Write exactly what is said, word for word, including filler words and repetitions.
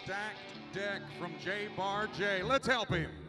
stacked deck from J Bar J. Let's help him.